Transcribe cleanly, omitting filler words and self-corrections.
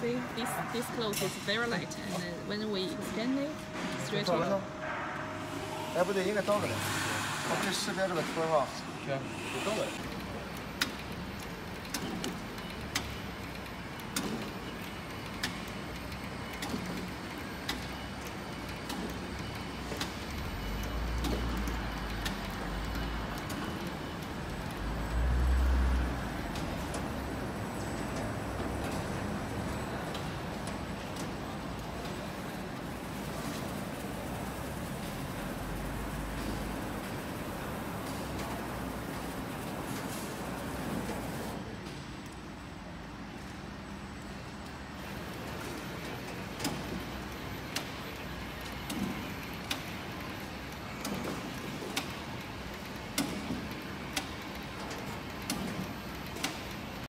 see, this cloth is very light, and when we extend it, stretch it. 哎，不对，应该倒着来。我不是识别这个腿吗？ 是，倒着。